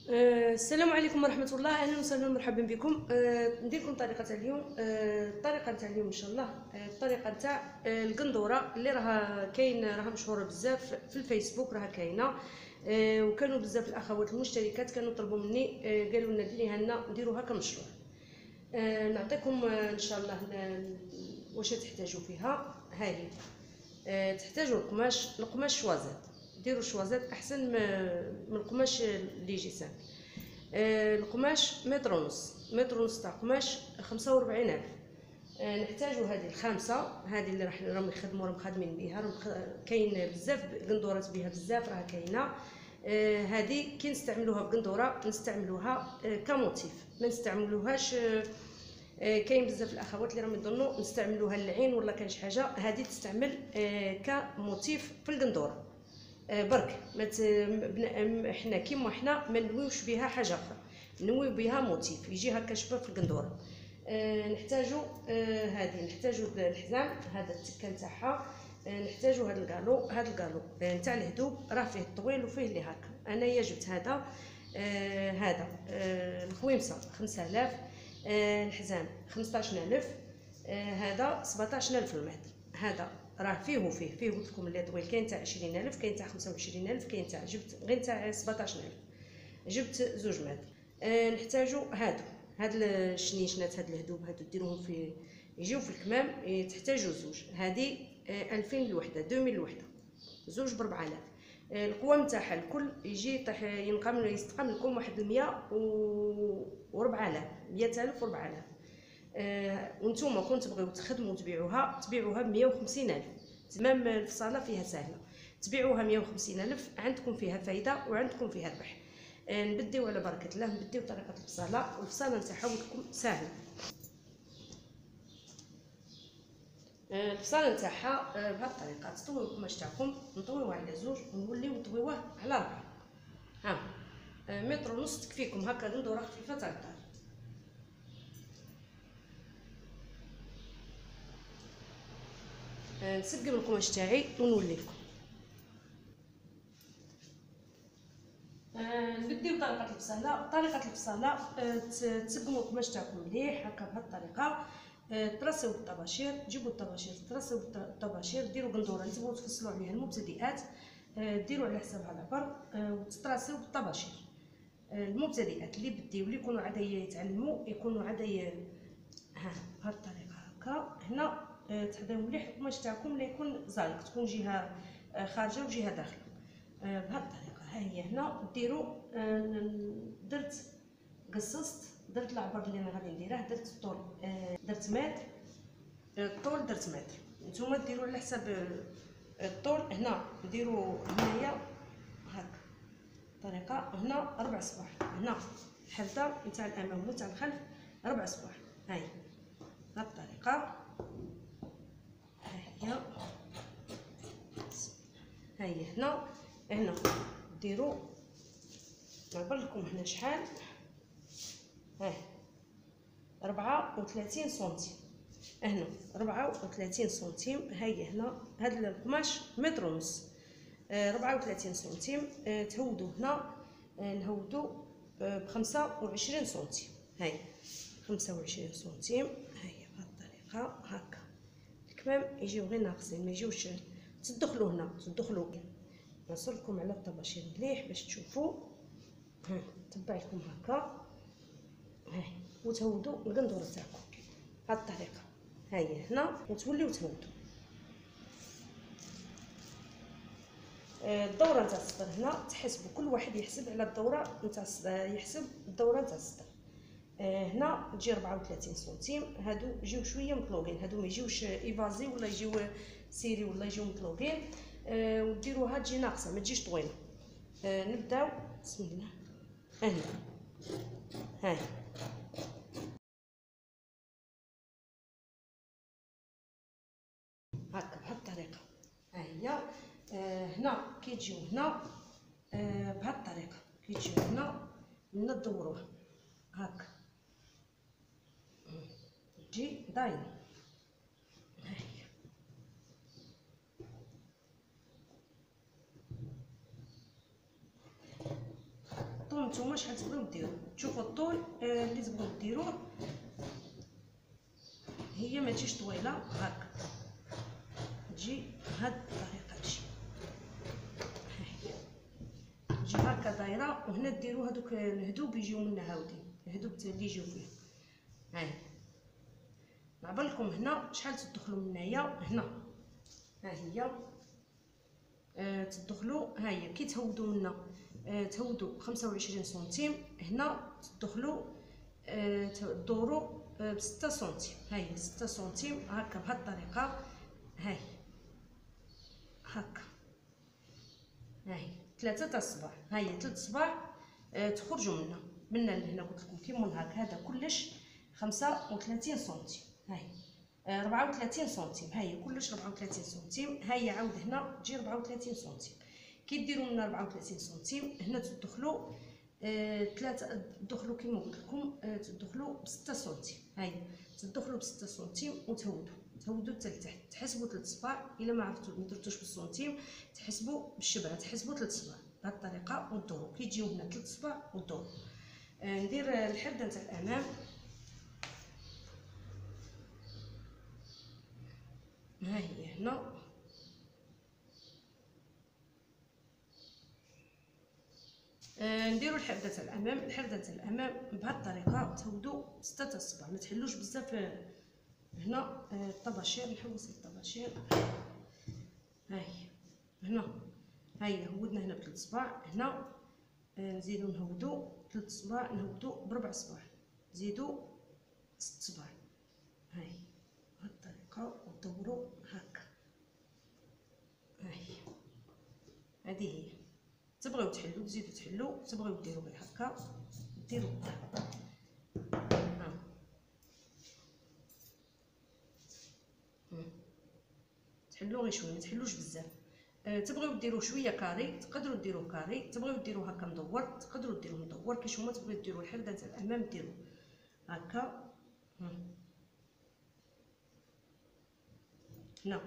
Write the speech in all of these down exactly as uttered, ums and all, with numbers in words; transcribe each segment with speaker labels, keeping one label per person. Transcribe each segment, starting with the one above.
Speaker 1: آه، السلام عليكم ورحمة الله، أهلا وسهلا ومرحبا بكم. آه، ندير لكم طريقة تاع اليوم. آه، الطريقة تاع اليوم إن شاء الله آه، الطريقة تاع آه، القندورة اللي راها كاين، راها مشهورة بزاف في الفيسبوك، راها كاينة. آه، وكانوا بزاف الأخوات المشتركات كانوا طلبوا مني، آه، قالوا لنا ديريها لنا نديروها كمشروع. آه، نعطيكم آه، إن شاء الله ن- واش تحتاجوا فيها. هذه آه، تحتاجوا القماش، القماش شوازات، ديروا شوازات احسن من القماش اللي يجي سامي. آه، القماش متر ونص، متر ونص تاع قماش خمسة وربعين الف. آه، نحتاجوا هذه الخامسه، هذه اللي راح راهم يخدموا، راهم خادمين بها، راهم كاين بزاف قندورات بها بزاف، راه كاينه. آه، هذه كي نستعملوها بقندوره نستعملوها آه، كموتيف، ما نستعملوهاش. آه، آه، كاين بزاف الاخوات اللي راهم يظنوا نستعملوها للعين ولا كان شي حاجه، هذه تستعمل آه، كموتيف في القندوره. آه، برك مت... حنا كيما حنا ما نويوش بها حاجه اخرى، نويو بها موتيف يجي هكا شباب في القندوره. آه نحتاجو آه هذه، نحتاجو الحزام، هذا التكه نتاعها. آه نحتاجو هذا الكالو، هذا الكالو نتاع آه الهدوب، راه فيه الطويل وفيه اللي هكا. انايا جبت هذا. آه هذا آه الخويمصه خمسة آلاف. آه الحزام خمسطاش ألف. آه هذا سبعطاش ألف المتر. هذا راه فيه وفيه، فيه قلت لكم اللي طويل كاين تاع عشرين ألف، كاين تاع خمسة وعشرين ألف، كاين تاع جبت غير تاع سبعطاش ألف. جبت زوج متر. آه نحتاجو هادو، هاد الشنيشنات، هاد الهدوب هادو ديروهم في يجيو في الكمام. آه تحتاجو زوج، هادي آه ألفين الوحده، دوميل الوحده، زوج بربعة آلاف. آه القوام تاعها الكل يجي يطيح ينقام يستقام لكم واحد المية وربعة آلاف، مية ألف وربعة آلاف. آه وانتوما كون تبغيو تخدموا تبيعوها تبيعوها ب مية وخمسين ألف. تمام الفصاله فيها سهله، تبيعوها مية وخمسين ألف، عندكم فيها فايده وعندكم فيها ربح. آه نبديو على بركه الله، نبديو طريقه الفصاله، والفصاله نتاعها لكم ساهله. آه الفصاله نتاعها آه بهذه الطريقه، تطويو القماش تاعكم، نطويوه على زوج ونوليو نطويوه على أربعة. ها آه متر ونص تكفيكم هكا قندوره خفيفه تاع الدار. آه نسقم القماش تاعي ونولي لكم. آه نبديو طريقه الفصاله. طريقه الفصاله آه تسقموا القماش تاعكم مليح هكا بهذه الطريقه. آه ترسيو بالطباشير، تجيبوا الطباشير ترسيو بالطباشير، ديروا قندوره اللي تبغوا تفصلوا عليها المبتدئات. آه ديروا على حسابها العبر. آه وتتراسيو بالطباشير. آه المبتدئات اللي بديو اللي يكونوا عاد يتعلموا، يكونوا عاد ها بهذه الطريقه هكا. هنا آه تحضيو مليح القماش تاعكم لا يكون زايق، تكون جهه آه خارجه وجهه داخله. آه بهذه الطريقه. ها هي هنا ديروا. آه درت قصصت، درت العبر اللي انا غادي نديره، درت الطول آه درت متر. آه الطول درت متر. نتوما ديروا على حساب آه الطول. هنا ديروا هنايا هكا طريقه، هنا ربع صباح، هنا الحده نتاع الامام ونتاع الخلف ربع صباح. هاي بهذه الطريقه. ها هي ها هي هنا هنا ديروا، نعبر لكم هنا شحال. ها ربعة وثلاثين سنتيم، هنا ربعة وثلاثين سنتيم. هاي هنا هذا القماش متر ونص، آه ربعة وثلاثين سنتيم. آه تهودوا هنا، آه نهودوا آه بخمسة وعشرين سنتيم. هاي خمسة وعشرين سنتيم. هاي بهذه الطريقه هكا. الكمام يجيو غير ناقصين، ما يجيوش تدخلوا هنا، تدخلوا. نصلكم على الطباشير مليح باش تشوفوا. ها تبع لكم هكا. هاي وتهودوا القندوره تاعكم بهذه الطريقه. هاي هنا وتوليو تهودوا. الدوره نتاع الصدر هنا تحسبوا، كل واحد يحسب على الدوره نتاع الصدر، يحسب الدوره نتاع الصدر. هنا تجي ربعة وثلاثين سنتيم، هادو يجيو شويه مطلوقين، هادو ما يجيوش ايفازي ولا يجيو سيري ولا يجيو مطلوقين. آه وديروها تجي ناقصه ما تجيش طويله. آه نبداو بسم الله. هنا هاي هكا بهذه الطريقه. ها هي. آه هنا كي تجيو هنا آه بهذه الطريقه، كي تجيو هنا ندوروه هكا تجي دايره. تختاروا نتوما شحال تبغيو ديروا. شوفوا الطول آه اللي تبغيو ديروه، هي ما تجيش طويله هكا، تجي بهاد الطريقه، تجي تجي هكا دايره. وهنا ديروا هذوك الهدوب يجيو منا عاودين، الهدوب اللي يجيو فيه. هاي نعبر لكم هنا شحال تدخلوا من هنايا. هنا ها هي آه تدخلوا، ها هي كي تهودوا منا آه تهودوا خمسة وعشرين سنتيم. هنا تدخلوا آه تدوروا آه بستة سنتيم. ها هي ستة سنتيم هكا بهاد الطريقه. هاي هكا، هاي ثلاثه تاع الصباع. ها هي ثلاث صباع آه تخرجوا منا منا لهنا. قلت لكم كيما هكا، هذا كلش خمسة وثلاثين سنتيم. هاي آه ربعة وثلاثين سنتيم. ها هي كلش ربعة وثلاثين سنتيم. ها هي عاود هنا تجي ربعة وثلاثين سنتيم. كي ديروا من ربعة وثلاثين سنتيم هنا تدخلوا آه ثلاثه، تدخلوا كيما قلت لكم آه تدخلوا بستة سنتيم. هاي تدخلوا بستة سنتيم وتهودوا تهودوا حتى لتحت. تحسبوا ثلاث صباع، الا ما عرفتوا ما درتوش بالسنتيم تحسبوا بالشبره، تحسبوا ثلاث صباع بهذه الطريقه ودوروا. كي تجيو هنا ثلاث صباع ودوروا. آه ندير الحرده نتاع الامام. ها هي هنا آه نديروا الحرده تاع الامام. الحرده تاع الامام بهذه الطريقه تهودوا ستة تاع الصباع، ما تحلوش بزاف. هنا آه الطباشير، نحوس الطباشير. ها هي هنا، ها هي هودنا هنا بثلاث صباع. هنا آه نزيدو نهودو ثلاث صباع، نهودو بربع صباع، نزيدو ست صباع. ها هي بهذه الطريقه ودوروا هكا. ها هي هذه هي. تبغيو تحلو تزيدو تحلو، تبغيو ديروا غير هكا ديروا هكا. ها تحلو غير شويه، ما تحلوش بزاف. أه تبغيو ديروه شويه كاري تقدروا ديروه كاري، تبغيو ديروه هكا مدور تقدروا ديروه مدور. كيش هما تبغيو ديروا الحرده تاع الامام ديروه هكا. هنا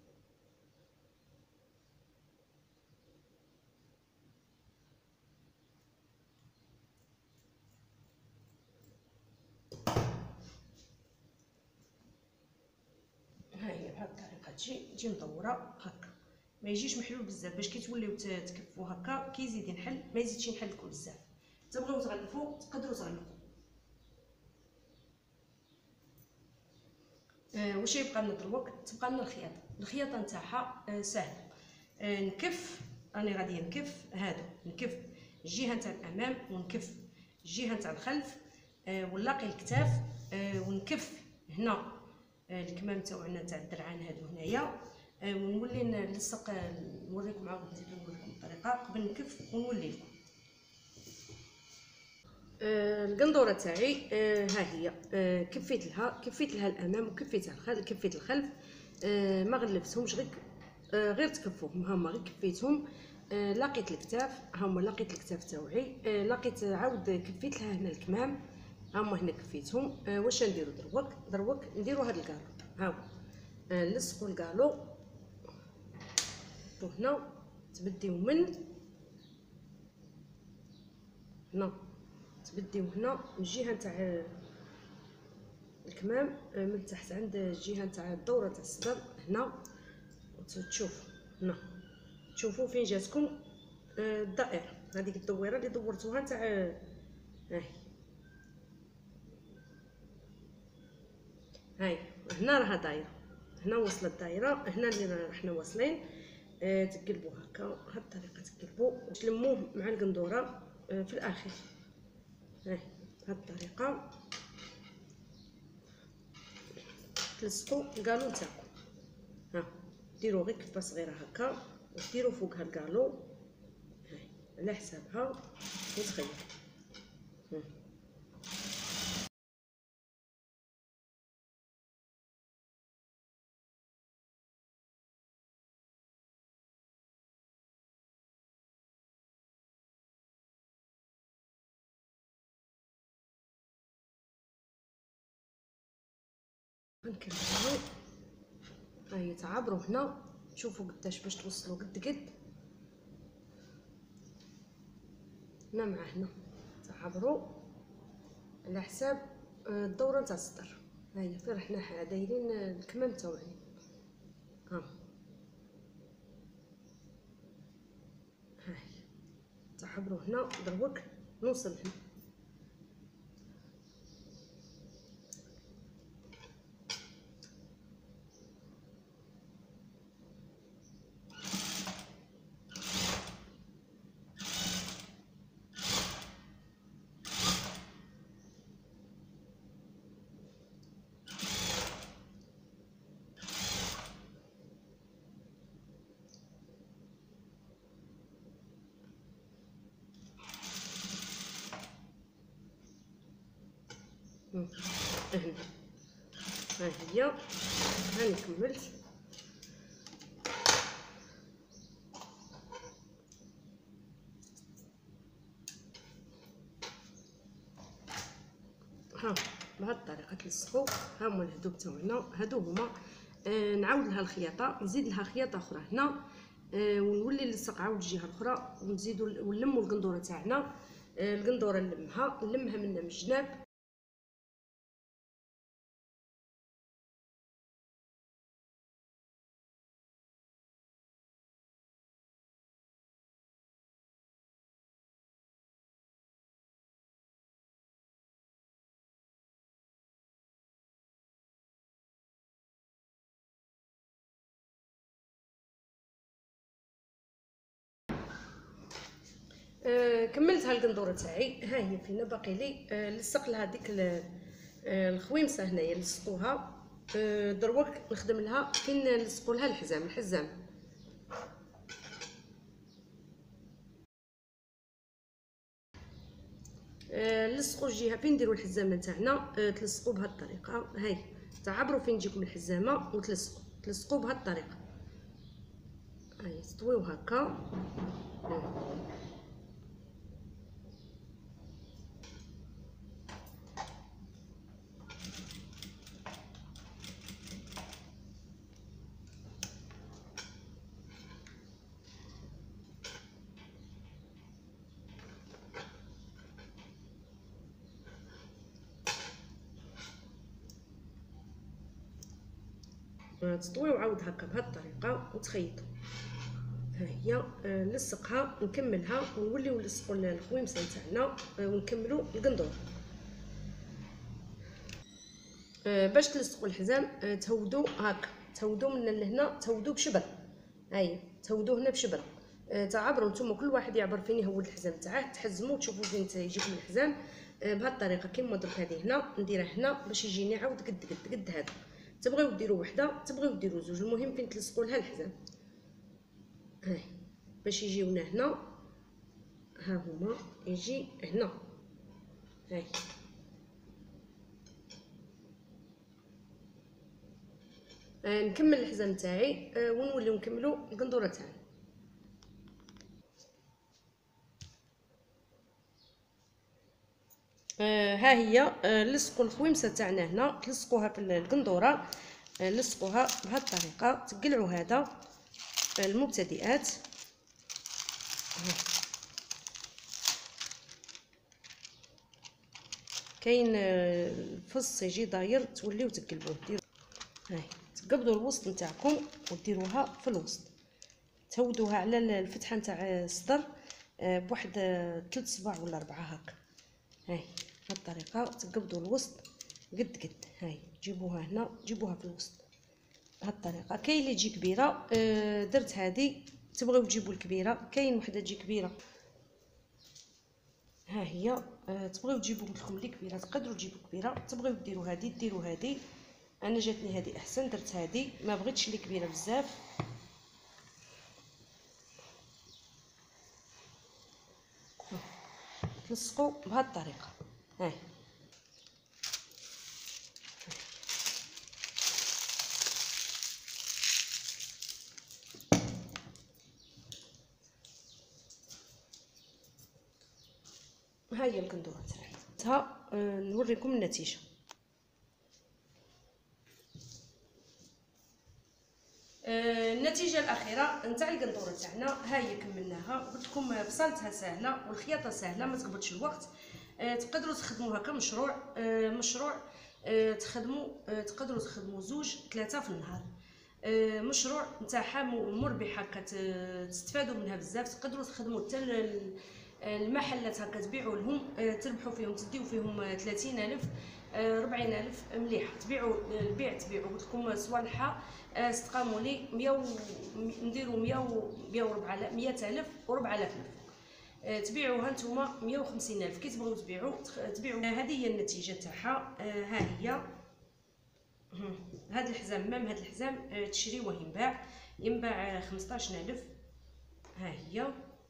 Speaker 1: ها هي بهذه الطريقه تجي تجي مدوره هكا، ما يجيش محلول بزاف باش كي توليو تكفوا هكا. كي يزيد ينحل ما يزيدش ينحل لكم بزاف. تبغيو تغلفوا تقدروا تغلفوا. آه واش يبقى لنا دروك؟ تبقى لنا الخياطه. الخياطه نتاعها آه سهل. آه نكف، راني غادي نكف هادو، نكف الجهه نتاع الامام ونكف الجهه نتاع الخلف آه ونلاقي الكتاف آه ونكف هنا آه الكمام تاعنا تاع الدرعان هادو هنايا آه ونولي نلصق. نوريكم عاود نزيد نوريكم الطريقه قبل نكف ونولي لكم. آه القندوره تاعي آه ها هي آه كفيت لها كفيت لها الامام وكفيت الخلف كفيت الخلف. آه ما غلفتهمش غير آه غير تكفوهم. هما غير كفيتهم. آه لقيت الكتاف، هما لقيت الكتاف تاوعي. آه لقيت عاود كفيت لها هنا الكمام، هما هنا كفيتهم. آه واش نديرو دروك؟ دروك نديرو هاد الكالو. هاو آه نلصقو الكالو وهنا تبديو من هنا تبديو هنا من الجهه نتاع الكمام من تحت عند الجهه نتاع الدوره تاع الصدر هنا. وتشوفوا هنا تشوفوا فين جاتكم الدائره، هذيك الدويره اللي دورتوها نتاع هاي هاي هنا راها دايره. هنا وصلت الدائره، هنا اللي حنا واصلين. آه تقلبوا هكا بهذه الطريقه، تقلبوا وتلموه مع القندوره آه في الاخير. هاي بهذه الطريقه تلصقوا الكالو تاعكم. ها ديروا غير كفه صغيره هكا وديروا فوقها الكالو هاي على حسابها وتخيط. نكملوا. هاي تعبروا هنا شوفوا قداش باش توصلوا قد قد. هنا مع هنا تعبروا على حساب الدوره نتاع الصدر. ها هي فين حنا دايرين الكمام تاوعنا. ها هاي تعبروا هنا دروك نوصل هنا. هنا ها هي هاني كملت. ها بهاد الطريقه تلصقوا. ها هما الهدوب تاعنا هادو هما. آه نعاود لها الخياطه نزيد لها خياطه اخرى هنا. آه ونولي نلصق عاود الجهه الاخرى ونزيدوا ونلموا القندوره تاعنا. آه القندوره نلمها نلمها من الجناب. آه كملت هالقندوره تاعي. ها هي فينا باقي لي آه لصق لها ديك آه الخويمصه هنايا لصقوها. آه دروك نخدم لها فين نلصقوا لها الحزام الحزام. آه لصقوا الجهه فين نديروا الحزامه تاعنا. آه تلصقوا بهذه الطريقه. هاي تعبروا فين تجيكم الحزامه وتلصقوا تلصقوا بهذه الطريقه. هاي تطويو هكا. آه. تطويو عاود هكا بهذه الطريقه وتخيطوا. ها هي نلصقها نكملها ونوليو نلصقوا الخويمصه تاعنا ونكملوا القندور. باش تلصقوا الحزام تهودوا هكا تهودوا من لهنا تهودوا بشبر. هاي تهودوا هنا بشبره. تعبروا نتوما كل واحد يعبر فين يهود الحزام تاعه. تحزموا تشوفوا فين يجيكم الحزام بهذه الطريقه كيما درك. هذه هنا نديرها هنا باش يجيني عاود قد قد قد هذا. تبغيو ديروا وحده تبغيو ديروا زوج المهم فين تلصقوا لها الحزام. هاي باش يجيونا هنا. ها هما يجي هنا. هاي آه نكمل الحزام تاعي آه ونوليو نكملوا القندوره تاعنا. آه ها هي آه لصقوا الخويمصه تاعنا هنا تلصقوها في القندوره. آه لصقوها بهذه الطريقه. تقلعوا هذا آه المبتدئات. كاين الفص يجي داير توليو تقلبوه. ديروا هاي تقبضوا الوسط نتاعكم وديروها في الوسط. تهودوها على الفتحه نتاع الصدر بواحد ثلاث صباع ولا اربعه هكا. هاي بهذه الطريقه تقبضوا الوسط قد قد. هاي جيبوها هنا جيبوها في الوسط بهذه الطريقه. كاين اللي تجي كبيره درت هذه تبغيو تجيبوا الكبيره. كاين وحده تجي كبيره. ها هي أه تبغيو تجيبوا لكم اللي كبيره تقدروا تجيبوا كبيره. تبغيو ديروا هذه ديروا هذه. انا جاتني هذه احسن درت هذه ما بغيتش اللي كبيره بزاف. تلصقوا بهذه الطريقه. هاي ها هي القندوره تاعنا. أه نوريكم النتيجه. أه النتيجه النتيجه الاخيره نتاع القندوره تاعنا ها هي كملناها. قلت لكم بصلتها سهله والخياطه سهله ما تقبضش الوقت. أه تقدروا تخدموها كمشروع. أه مشروع أه تخدموا أه تقدروا تخدموا زوج ثلاثه في النهار. أه مشروع نتاعها مربحه كتستفادوا منها بزاف. تقدروا تخدموا حتى المحلات هكا تبيعوا لهم أه تربحوا فيهم تديو فيهم ثلاثين ألف أربعين ألف مليحه. تبيعوا البيع تبيعوا قلت لكم صوالحها استقاموا لي مية نديروا مية مية وربعة مية ألف وربعة آلاف تبيعوها نتوما مية وخمسين ألف. كي تبغيو تبيعوا تبيعوا. هذه هي النتيجه تاعها. ها هي هاد الحزام مام هاد الحزام تشريوه ينباع ينباع خمسطاش ألف. ها هي.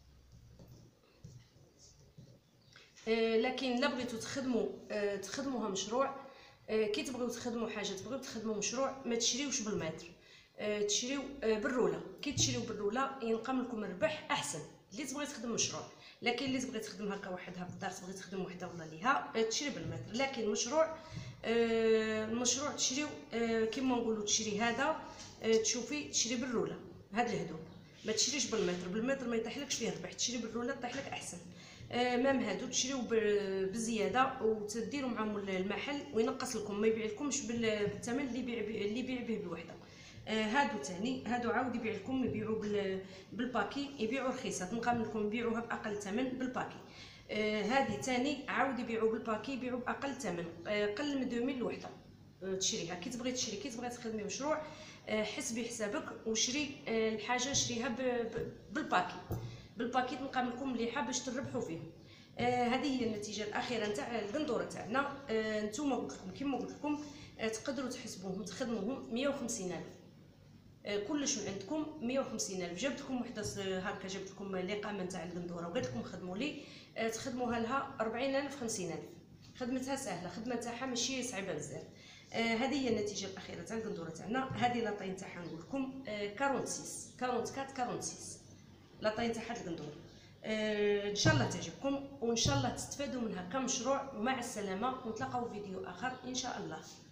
Speaker 1: لكن لا بغيتو تخدموا تخدموها مشروع. كي تبغيو تخدموا حاجه تبغيو تخدموا مشروع ما تشريوش بالمتر تشريو بالروله. كي تشريو بالروله ينقام لكم الربح احسن اللي تبغي تخدم مشروع. لكن اللي تبغي تخدم هكا وحدها في الدار تبغي تخدم وحده ولا ليها تشري بالمتر. لكن مشروع المشروع تشريو كيما نقولوا تشري هذا تشوفي تشري بالروله. هاد الهدوم ما تشريش بالمتر. بالمتر ما يطيحلكش فيه ربح. تشري بالروله طيح لك احسن. مام هادو تشريو بزياده وتديروا معاهم المحل وينقص لكم ما يبيع لكمش بالثمن اللي يبيع اللي يبيع به بالوحده. هادو ثاني هادو عاود يبيع لكم يبيعوا بالباكي يبيعوا رخيصه تنقام لكم يبيعوها باقل ثمن بالباكي. هذه ثاني عاود يبيعوا بالباكي يبيعوا باقل ثمن قل من ألفين الوحده تشريها. كي تبغي تشري كي تبغي تخدمي مشروع حسبي حسابك وشري الحاجه شريها بالباكي بالباكي تنقام لكم مليحه باش تربحوا فيه. آه هذه هي النتيجه الاخيره نتاع القندوره تاعنا. آه نتوما قلت لكم كيما قلت لكم آه تقدروا تحسبوهم تخدموهم مية وخمسين ألف. آه كلش من عندكم مية وخمسين ألف. جبت لكم وحده هكا جبت لكم الاقامه نتاع القندوره وقلت لكم خدموا لي آه تخدموها لها أربعين ألف خمسين ألف. خدمتها سهله خدمه تاعها ماشي صعيبه بزاف. آه هذه هي النتيجه الاخيره تاع القندوره تاعنا. هذه لاطاي تاعها نقول لكم آه أربعة وستين أربعة وأربعين أربعة وستين لاطاي تاع هاد القندوره. آه ان شاء الله تعجبكم وان شاء الله تستفادوا منها كمشروع. ومع السلامه ونتلاقاو في فيديو اخر ان شاء الله.